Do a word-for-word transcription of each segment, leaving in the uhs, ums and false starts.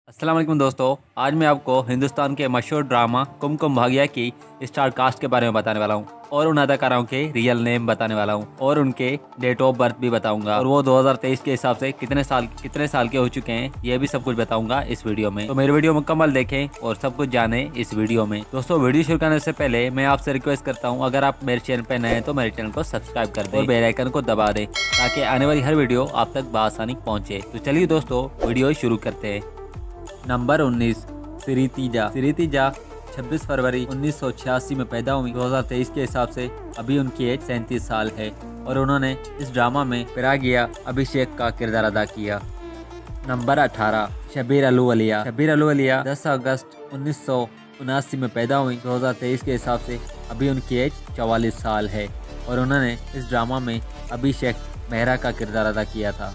अस्सलाम वालेकुम दोस्तों, आज मैं आपको हिंदुस्तान के मशहूर ड्रामा कुमकुम भाग्य की स्टार कास्ट के बारे में बताने वाला हूँ और उन अदाकारों के रियल नेम बताने वाला हूँ और उनके डेट ऑफ बर्थ भी बताऊंगा और वो दो हज़ार तेईस के हिसाब से कितने साल कितने साल के हो चुके हैं ये भी सब कुछ बताऊंगा इस वीडियो में। तो मेरी वीडियो मुकम्मल देखें और सब कुछ जाने इस वीडियो में। दोस्तों, वीडियो शुरू करने से पहले मैं आपसे रिक्वेस्ट करता हूँ, अगर आप मेरे चैनल पर नए हैं तो मेरे चैनल को सब्सक्राइब कर दें और बेल आइकन को दबा दें ताकि आने वाली हर वीडियो आप तक बआसानी पहुँचे। तो चलिए दोस्तों, वीडियो शुरू करते हैं। नंबर उन्नीस, सिरितिजा। सिरितिजा छब्बीस फरवरी उन्नीस सौ छियासी में पैदा हुई। दो हज़ार तेईस के हिसाब से अभी उनकी एज सैंतीस साल है और उन्होंने इस ड्रामा में पिरागिया अभिषेक का किरदार अदा किया। नंबर अठारह, शबीर अहलूवालिया। शबीर अहलूवालिया दस अगस्त उन्नीस सौ उनासी में पैदा हुई। दो हज़ार तेईस के हिसाब से अभी उनकी एज चवालीस साल है और उन्होंने इस ड्रामा में अभिषेक मेहरा का किरदार अदा किया था।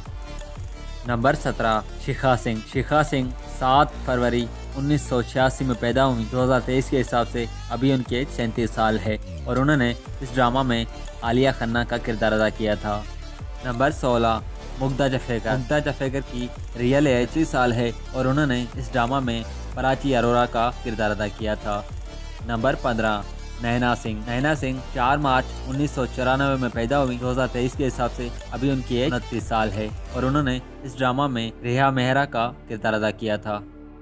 नंबर सत्रह, शिखा सिंह। शिखा सिंह सात फरवरी उन्नीस सौ छियासी में पैदा हुई। दो हज़ार तेईस के हिसाब से अभी उनकी एज सैंतीस साल है और उन्होंने इस ड्रामा में आलिया खन्ना का किरदार अदा किया था। नंबर सोलह, मुग्धा जफेकर। मुग्धा जफेकर की रियल एज पच्चीस साल है और उन्होंने इस ड्रामा में प्राची अरोरा का किरदार अदा किया था। नंबर पंद्रह, नैना सिंह। नैना सिंह चार मार्च उन्नीस सौ चौरानवे में पैदा हुई। दो हज़ार तेईस के हिसाब से अभी उनकी एज उनतीस साल है और उन्होंने इस ड्रामा में रेहा मेहरा का किरदार अदा किया था।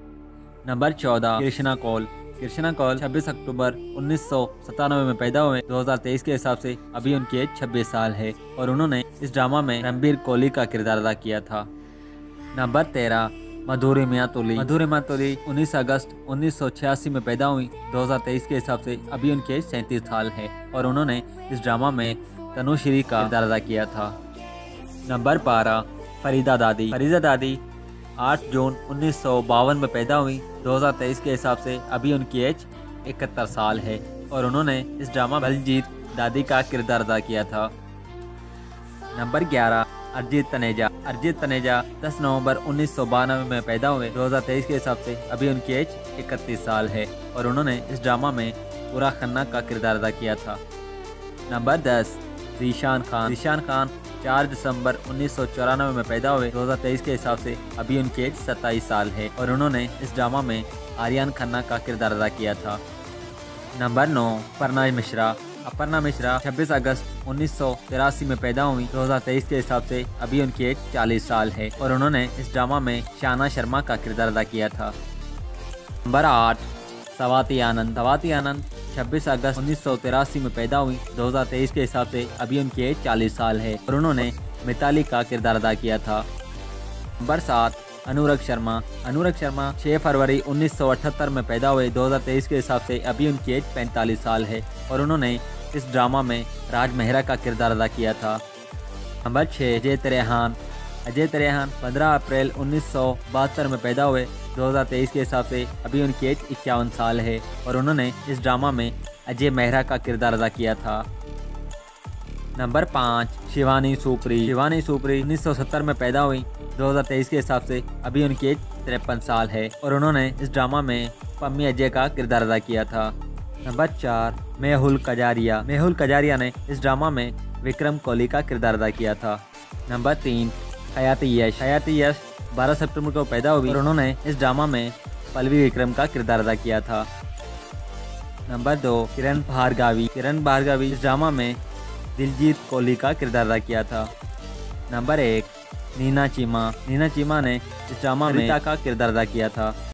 नंबर चौदह, कृष्णा कौल। कृष्णा कौल छब्बीस अक्टूबर उन्नीस सौ सतानवे में पैदा हुए। दो हज़ार तेईस के हिसाब से अभी उनकी एज छब्बीस साल है और उन्होंने इस ड्रामा में रणबीर कोहली का किरदार अदा किया था। नंबर तेरह, मधुरिमा तुली। मधुरिमा तुली उन्नीस अगस्त उन्नीस सौ छियासी में पैदा हुई। दो हज़ार तेईस के हिसाब से अभी उनकी एज सैंतीस साल है और उन्होंने इस ड्रामा में तनुश्री का किरदार अदा किया था। नंबर बारह, फरीदा दादी। फरीदा दादी आठ जून उन्नीस सौ बावन में पैदा हुई। दो हज़ार तेईस के हिसाब से अभी उनकी एज इकहत्तर साल है और उन्होंने इस ड्रामा बलजीत दादी का किरदार अदा किया था। नंबर ग्यारह, अरिजीत तनेजा। अरिजीत तनेजा दस नवंबर उन्नीस सौ बानवे में पैदा हुए। दो हज़ार तेईस के हिसाब से अभी उनकी एज इकतीस साल है और उन्होंने इस ड्रामा में पूरा खन्ना का किरदार अदा किया था। नंबर दस, ज़ीशान खान। ज़ीशान खान चार दिसंबर उन्नीस सौ चौरानवे में पैदा हुए। दो हज़ार तेईस के हिसाब से अभी उनकी एज सत्ताईस साल है और उन्होंने इस ड्रामा में आर्यन खन्ना का किरदार अदा किया था। नंबर नौ, अपर्णा मिश्रा। अपर्णा मिश्रा छब्बीस अगस्त उन्नीस सौ तिरासी में पैदा हुई। दो हज़ार तेईस के हिसाब से अभी उनकी एज चालीस साल है और उन्होंने इस ड्रामा में शाना शर्मा का किरदार अदा किया था। नंबर आठ, स्वाति आनंद। स्वाति आनंद छब्बीस अगस्त उन्नीस सौ तिरासी में पैदा हुई। दो हज़ार तेईस के हिसाब से अभी उनकी एज चालीस साल है और उन्होंने मिताली का किरदार अदा किया था। नंबर सात, अनुराग शर्मा। अनुराग शर्मा छह फरवरी उन्नीस सौ अठहत्तर में पैदा हुए। दो हज़ार तेईस के हिसाब से अभी उनकी एज पैंतालीस साल है और उन्होंने इस ड्रामा में राज मेहरा का किरदार अदा किया था। नंबर छः, अजय त्रेहान। अजय त्रेहान पंद्रह अप्रैल उन्नीस सौ बहत्तर में पैदा हुए। दो हज़ार तेईस के हिसाब से अभी उनकी एज इक्यावन साल है और उन्होंने इस ड्रामा में अजय मेहरा का किरदार अदा किया था। नंबर पाँच, शिवानी सुपरी। शिवानी सुपरी उन्नीस सौ सत्तर में पैदा हुई। दो हज़ार तेईस के हिसाब से अभी उनकी एज तिरपन साल है और उन्होंने इस ड्रामा में पम्मी अजय का किरदार अदा किया था। नंबर चार, मेहुल कजारिया। मेहुल कजारिया ने इस ड्रामा में विक्रम कोहली का किरदार अदा किया था। नंबर तीन, हयाती यश। हयाती यश बारह सितंबर को पैदा हुई और उन्होंने इस ड्रामा में पल्लवी विक्रम का किरदार अदा किया था। नंबर दो, किरण भार्गवी। किरण भार्गवी इस ड्रामा में दिलजीत कोहली का किरदार अदा किया था। नंबर एक, नीना चीमा। नीना चीमा ने इस ड्रामा में रीता का किरदार अदा किया था।